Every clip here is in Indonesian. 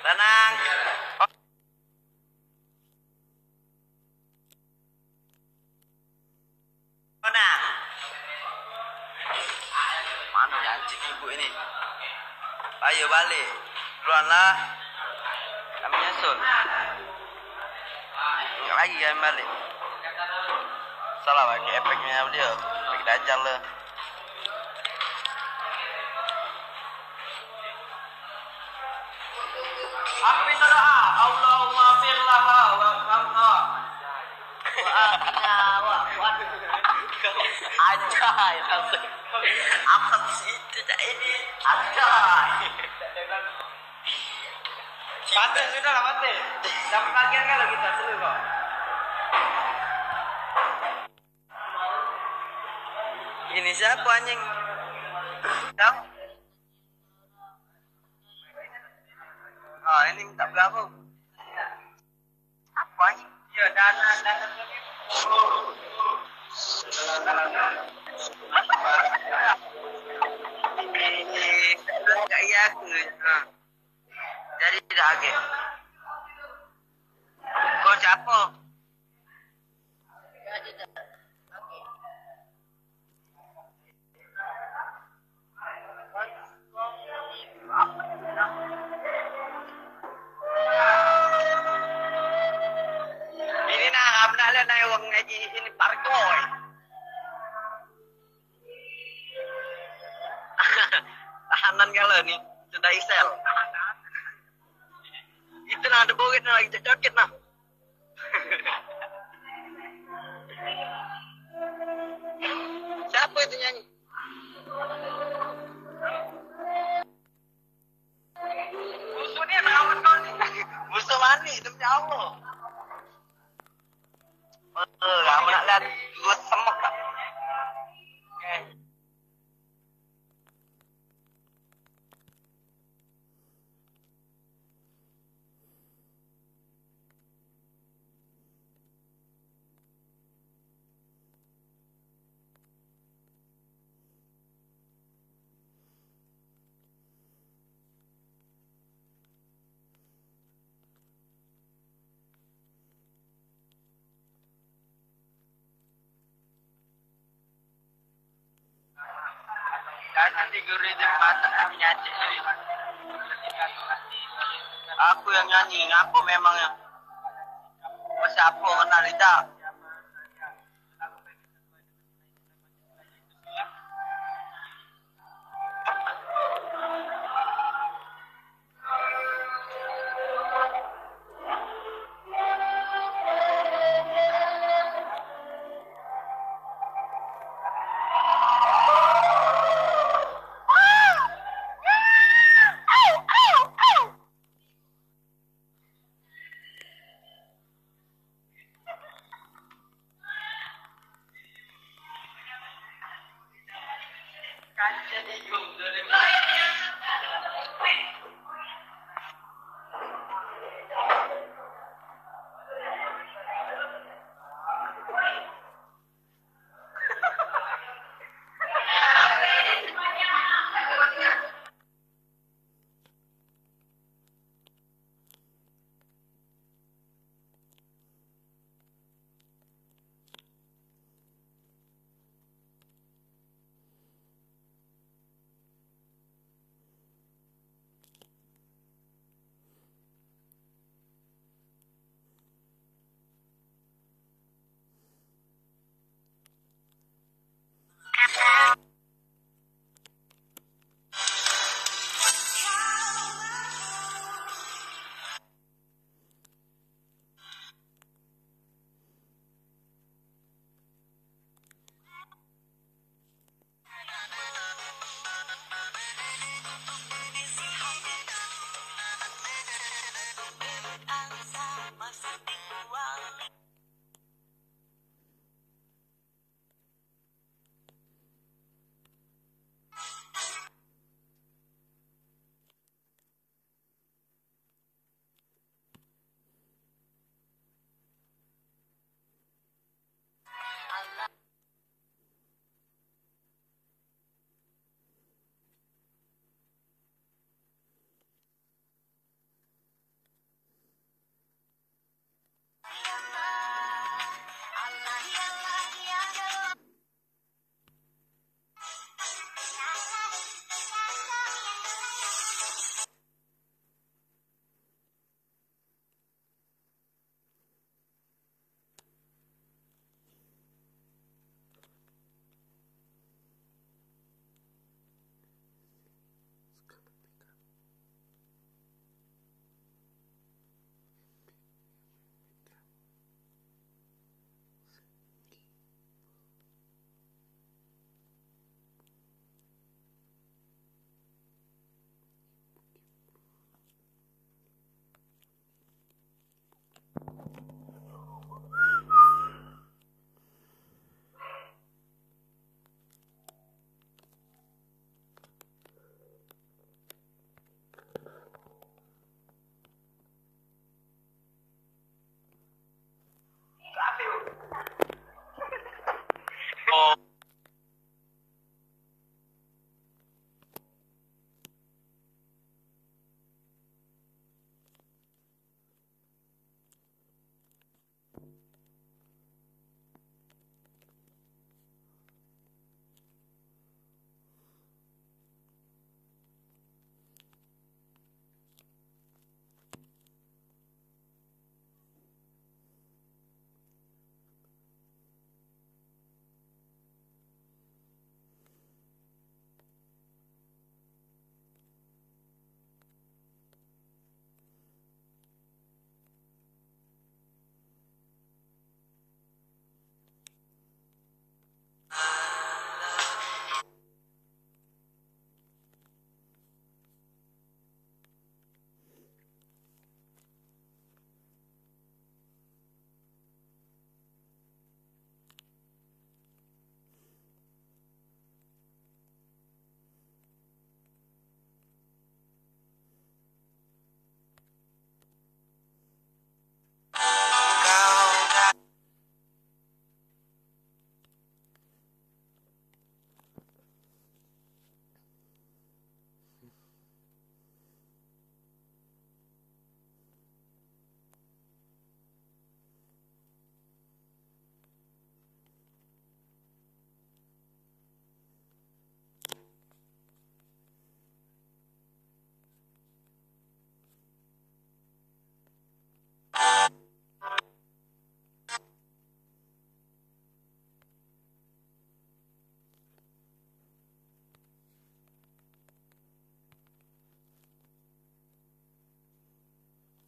Tenang. Oh, nah. Mana ya anjing ibu ini? Ayo balik. Duluanlah. Kami nyusul. Enggak lagi kami balik. Salah pakai efeknya dia. Efek dajal lah. Aku bisa doa. Allahumma firlaha warhamha. Anjay, apa sih itu ini? Anjay. Mati sudah lah mati. Dapat bagian kalau kita seluruh kok. Ini siapa anjing? Kamu? Ah, ini minta berapa? Apa anjing? Ya dana ini enggak iya aku. Jadi dah ke. Kau siapa? Ini nah, benar lah naik uang ngaji ini parkoy. Tahanan kalau nih sudah isel. Itu nah ada bogit nah lagi joget nah. Siapa itu nyanyi? Musuhnya kawan kau nih. Musuh mani demi Allah. Kamu nak lihat dua semak tak? Nanti guru itu patah kami nyanyi. Aku yang nyanyi, aku memang yang siapa kenal tidak?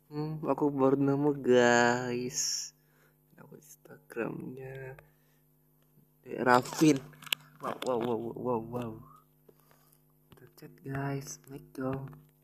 Aku baru nemu guys. Nama Instagramnya Rafin. Wow. Chat guys, Assalamualaikum.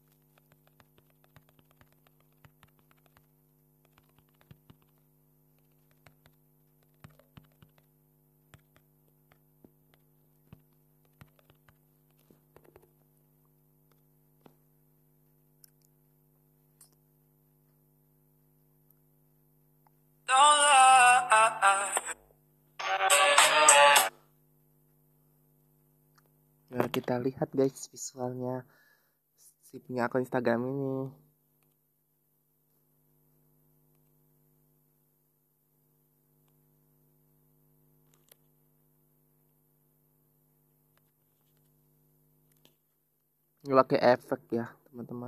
Nah, kita lihat guys visualnya si punya akun Instagram ini. Ini pakai efek ya teman-teman.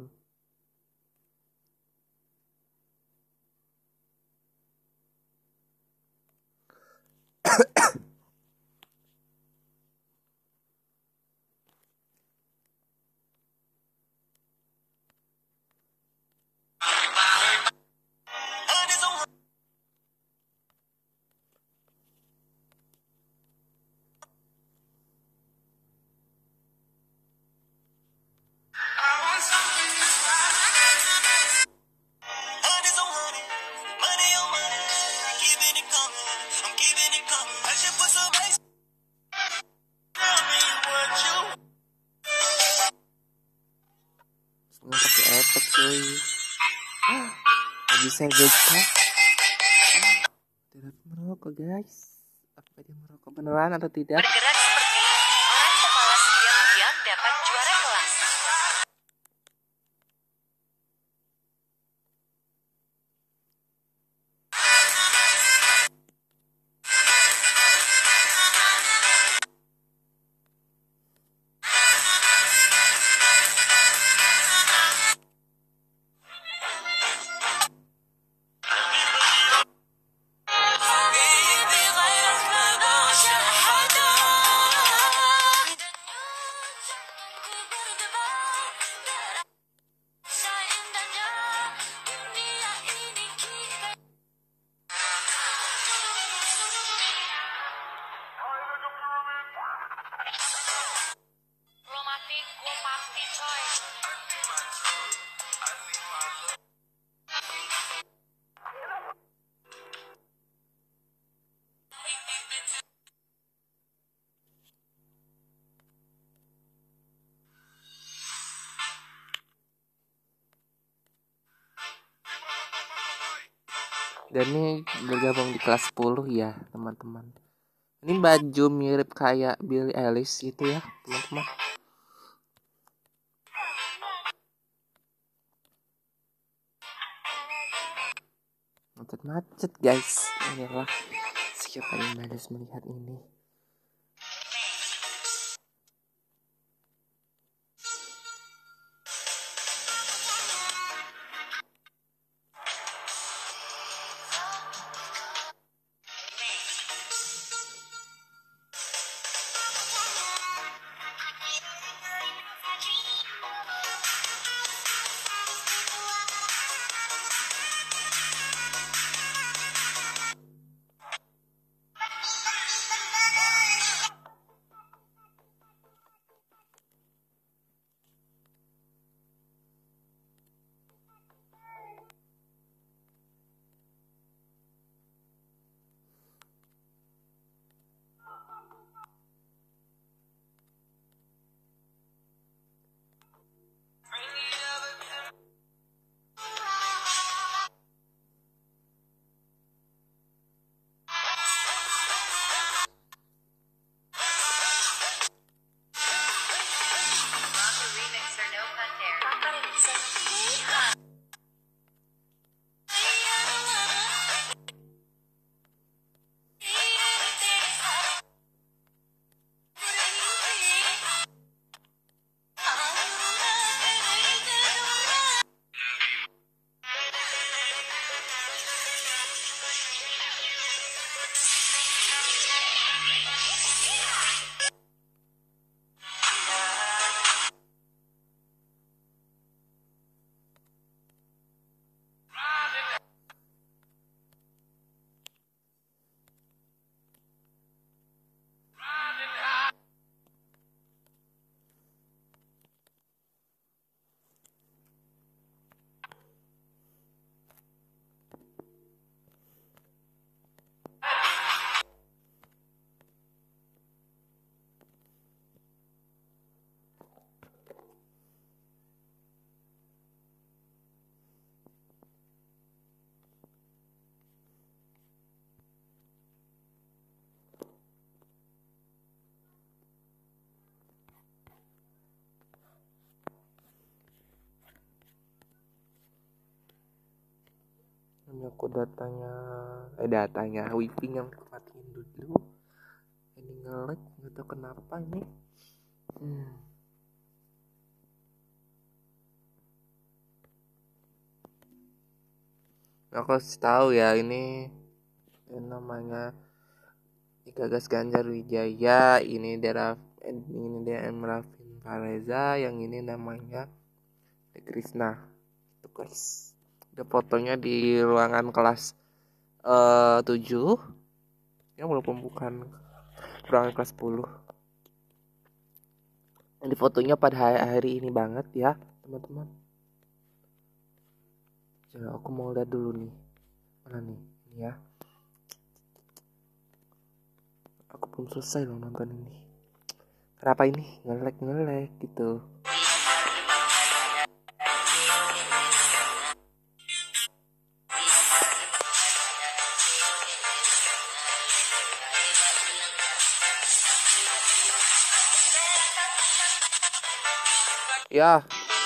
Nggak pakai efek cuy. Bisa guys ya. Tidak merokok guys. Apa dia merokok beneran atau tidak? Bergerak seperti orang pemalas diam-diam dapat juara kelas. Dan ini bergabung di kelas 10 ya teman-teman. Ini baju mirip kayak Billie Eilish gitu ya teman-teman. Macet guys. Inilah siapa yang malas melihat ini. Ini aku datanya wifi yang matiin dulu. Ini nge-lag nggak tahu kenapa ini. Aku harus tahu ya, ini namanya Gagas Ganjar Wijaya, ini daerah ini DM Rafin Fareza, yang ini namanya De Krisna. Itu guys. Ada fotonya di ruangan kelas 7. Ya walaupun bukan ruangan kelas 10. Ini fotonya pada hari ini banget ya, teman-teman. Coba aku mau lihat dulu nih. Mana nih? Ini ya. Aku belum selesai loh nonton ini. Kenapa ini nge-lag gitu. Ya.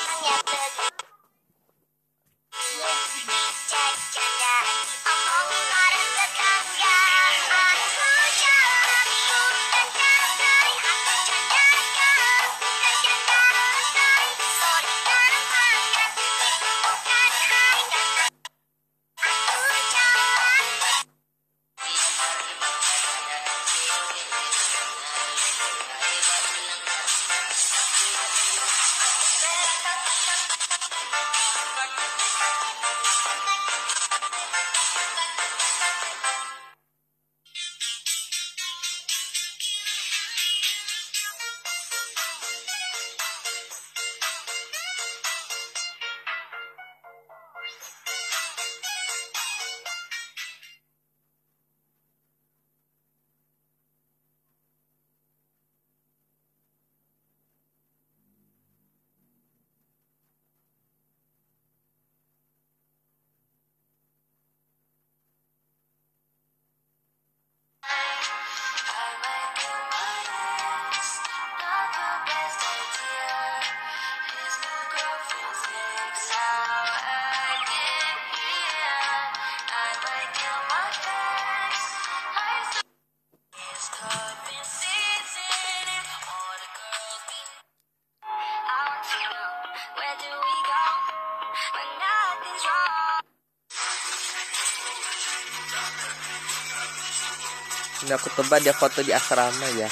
Ini aku tebak dia foto di asrama ya.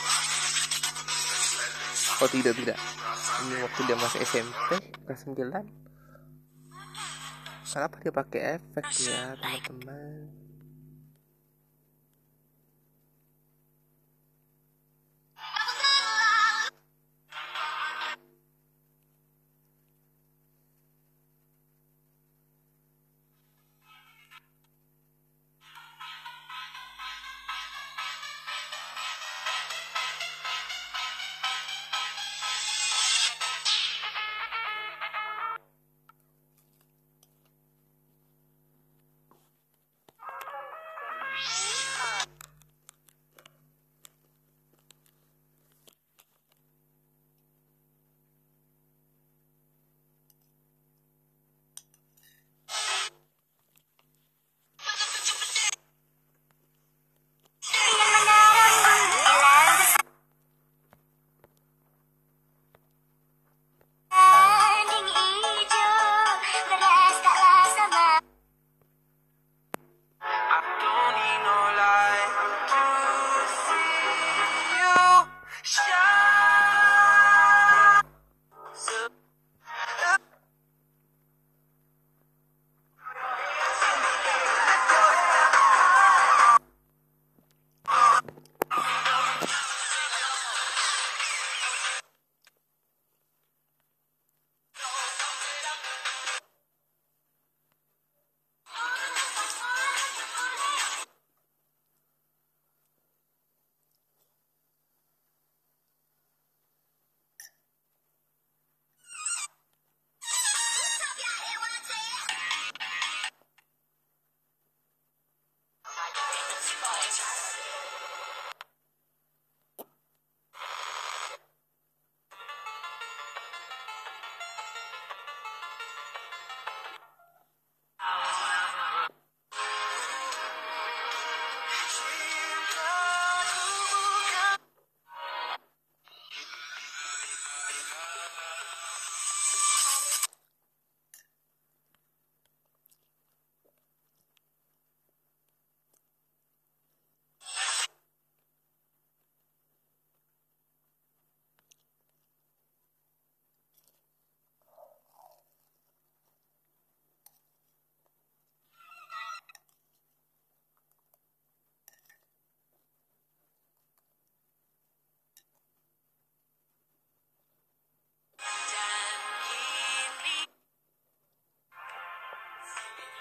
Oh tidak. Ini waktu dia masih SMP kelas 9. Kenapa dia pakai efek ya, teman-teman?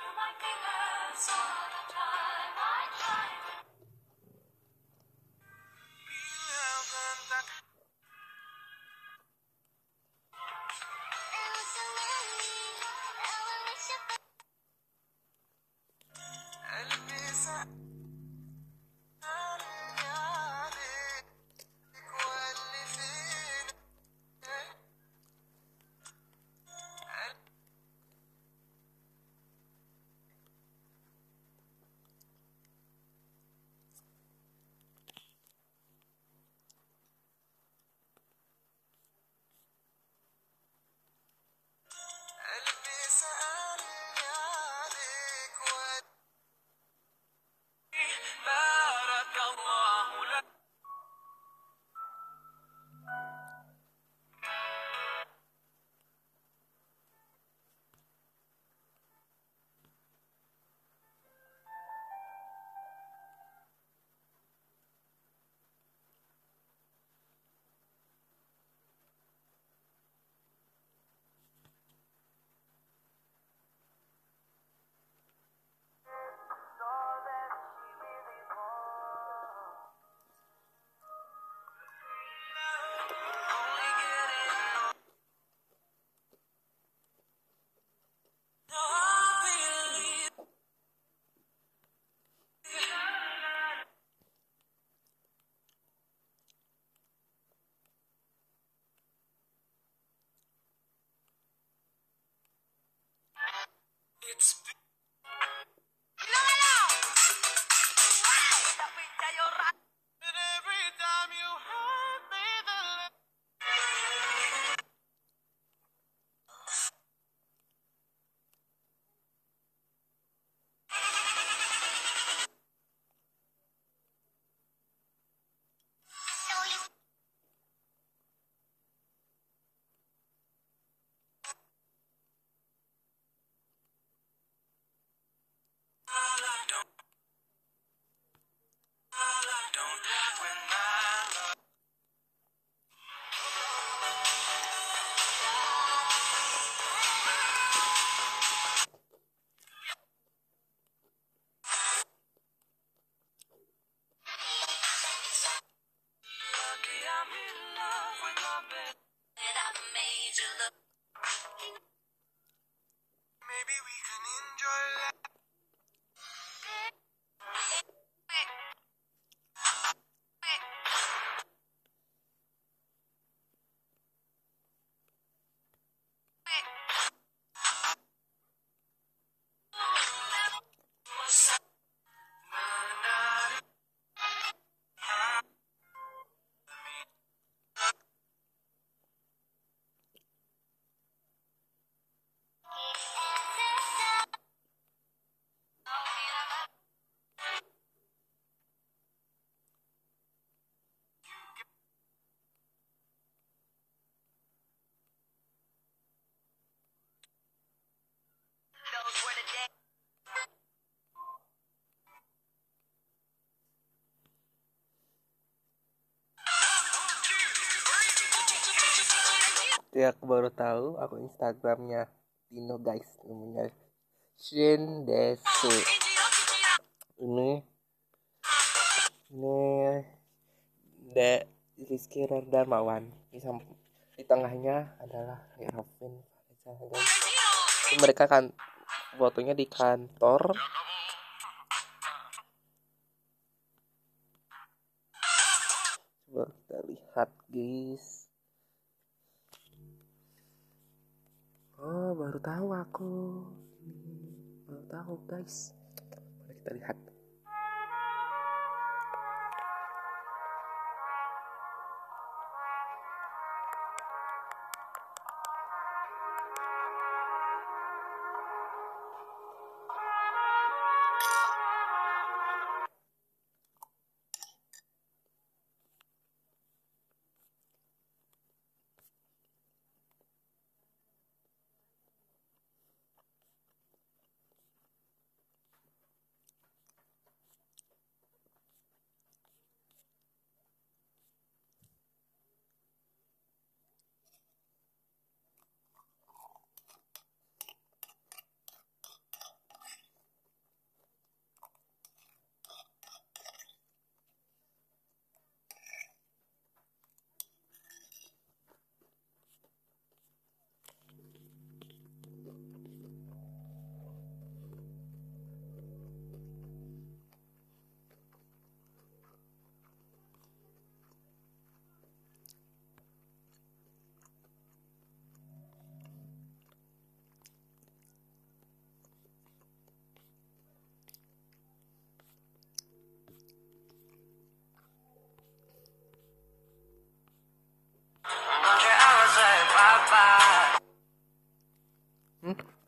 Ya aku baru tahu aku Instagramnya Tino guys, namanya Shindesu. Ini Rizky Darmawan. Di tengahnya adalah Raffin Fareza guys. Mereka kan fotonya di kantor. Coba kita lihat guys. Oh baru tahu aku. Baru tahu guys. Mari kita lihat.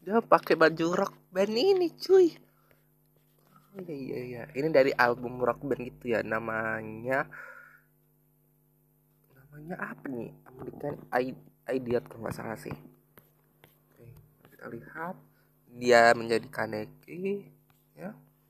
Dia pakai baju rock band ini cuy. Oh, iya. Ini dari album rock band gitu ya. Namanya apa nih? American Idiot kalau nggak salah sih. Oke, kita lihat dia menjadi Kaneki ya.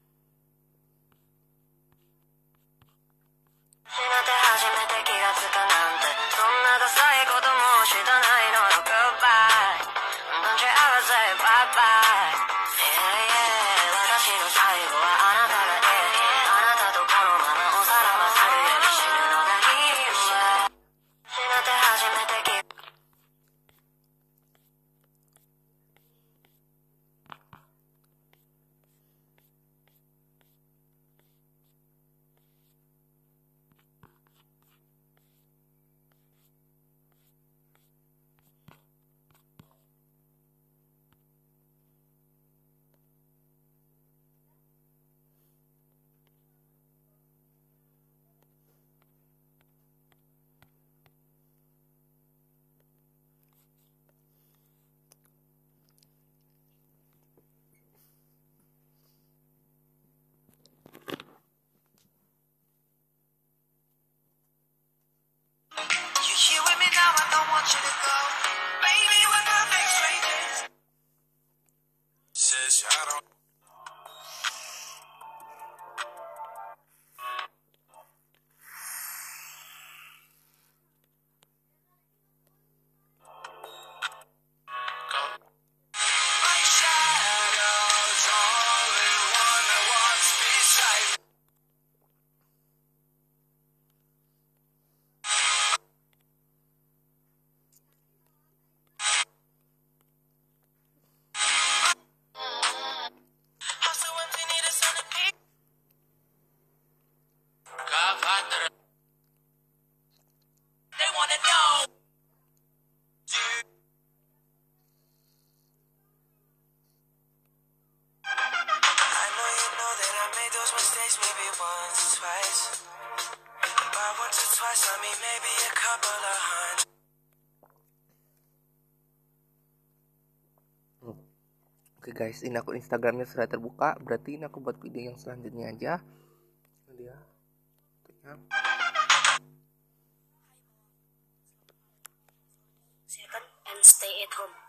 Oke guys, ini akun Instagramnya sudah terbuka. Berarti ini aku buat video yang selanjutnya aja. Ini dia. Second and stay at home.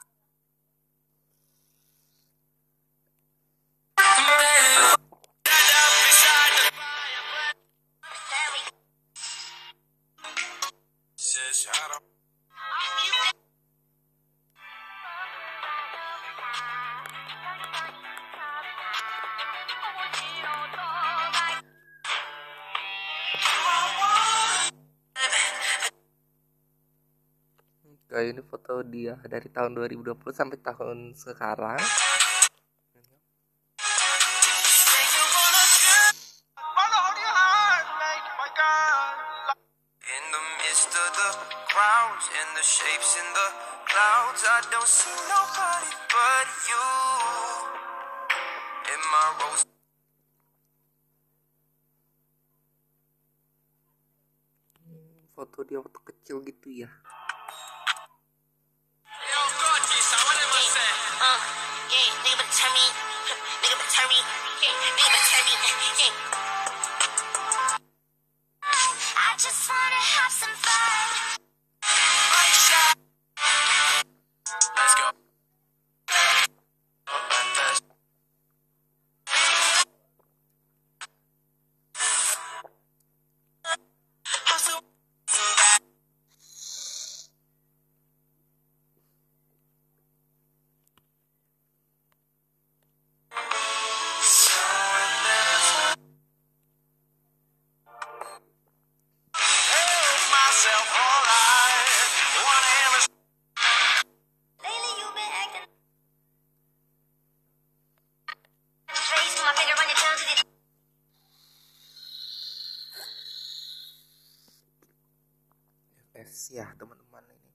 Kayak ini foto dia dari tahun 2020 sampai tahun sekarang. In the midst of the crowds and the shapes in the clouds, I don't see nobody but you. In my rose. Foto dia waktu kecil gitu ya. Let's go. Ya teman-teman ini.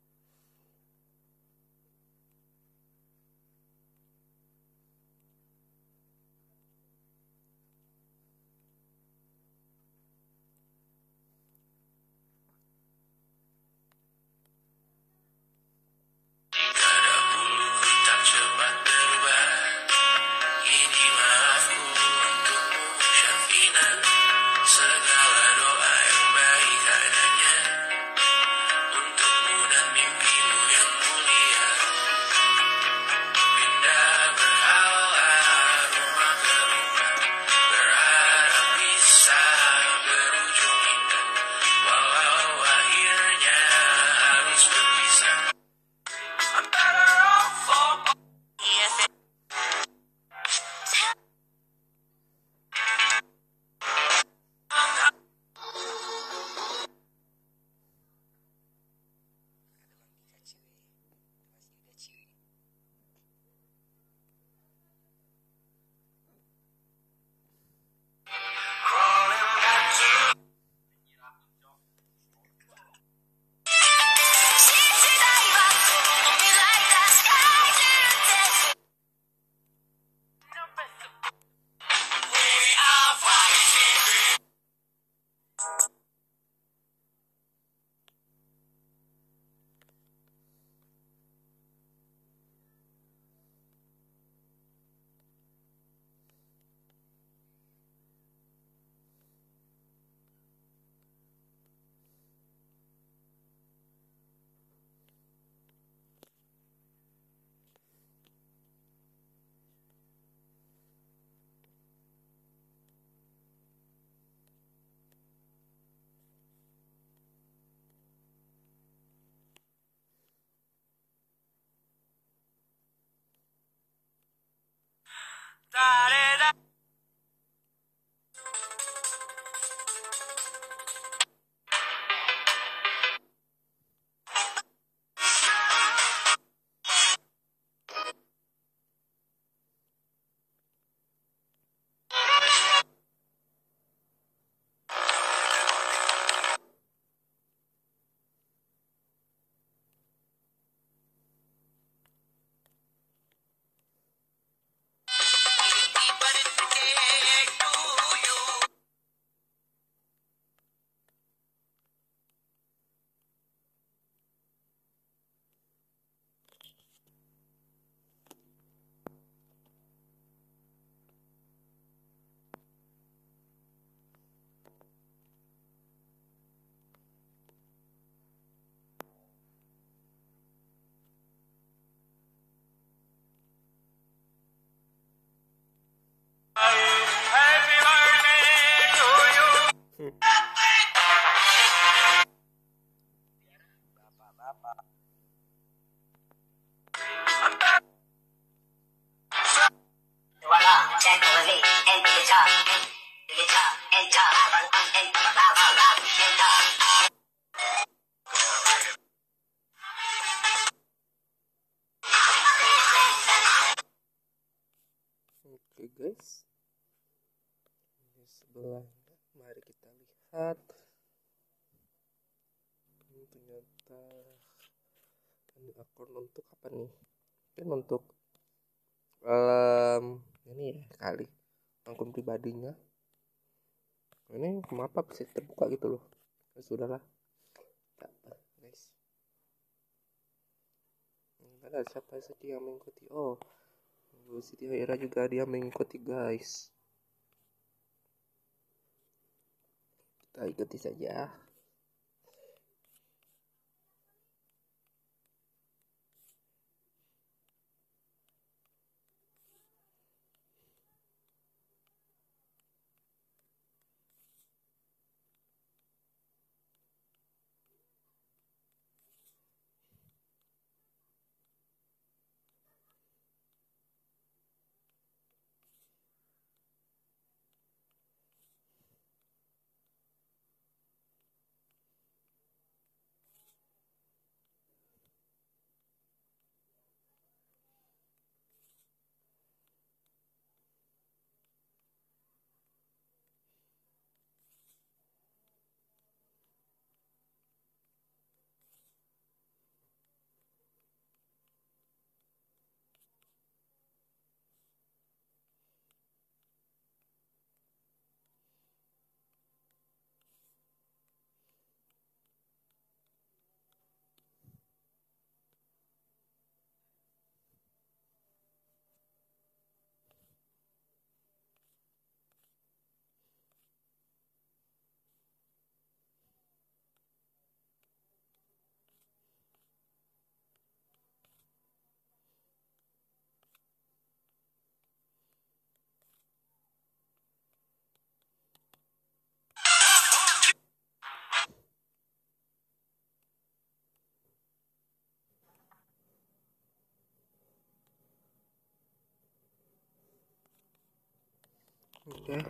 Oke guys, di sebelahnya mari kita lihat. Ini ternyata ini akun untuk apa nih? Mungkin untuk ini ya kali akun pribadinya. Ini kenapa bisa terbuka gitu loh? Ya sudahlah. Apa guys? Ada siapa saja yang mengikuti? Oh, Siti Haira juga dia mengikuti guys. Kita ikuti saja. Oke.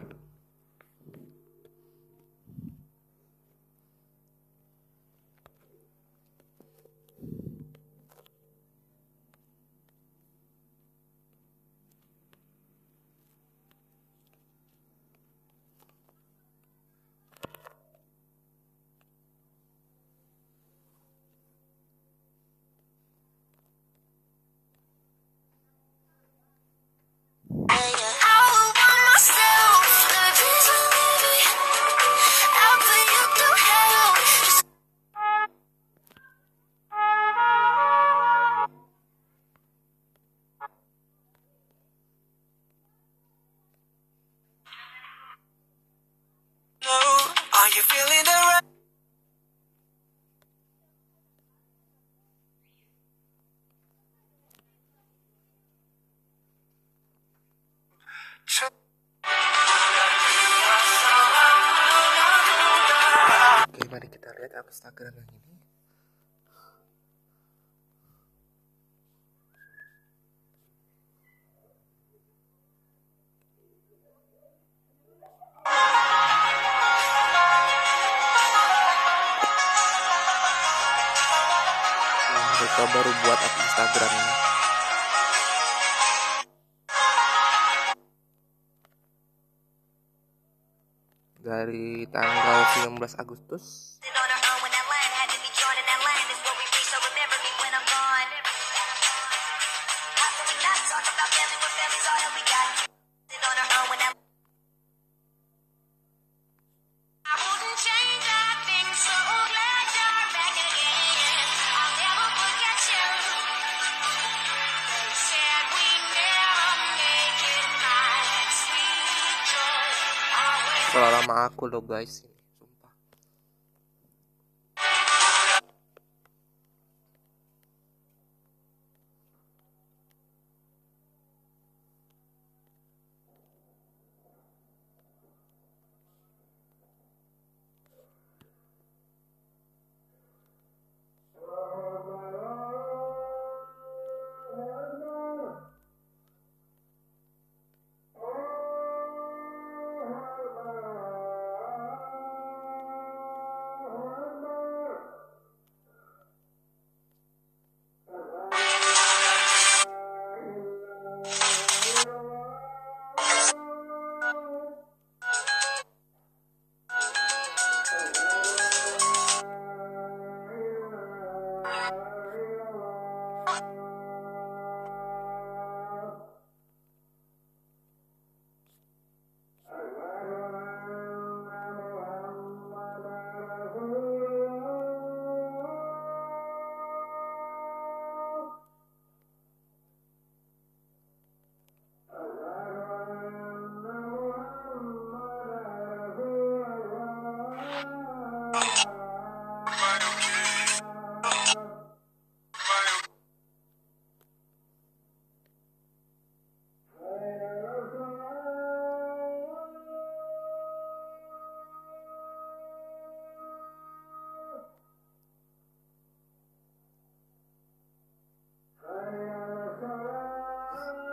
Are you feeling the rush? Oke, mari kita lihat akun Instagram yang ini. Mereka baru buat akun Instagram dari tanggal 19 Agustus. Sekolah lama aku loh guys ini, sumpah.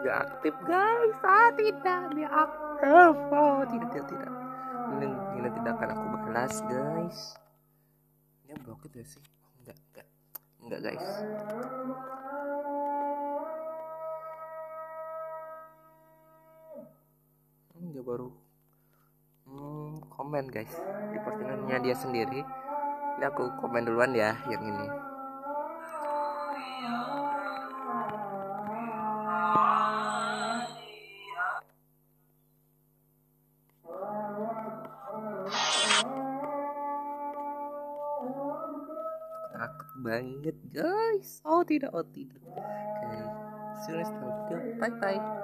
Gak aktif guys. Tidak dia aktif. Tidak. Ini tidak akan aku balas guys. Ini blokir gak sih? Enggak guys. Dia baru komen guys di postingannya dia sendiri. Ini aku komen duluan ya yang ini. Takut banget guys. Oh tidak. Oke, see you next video. Bye.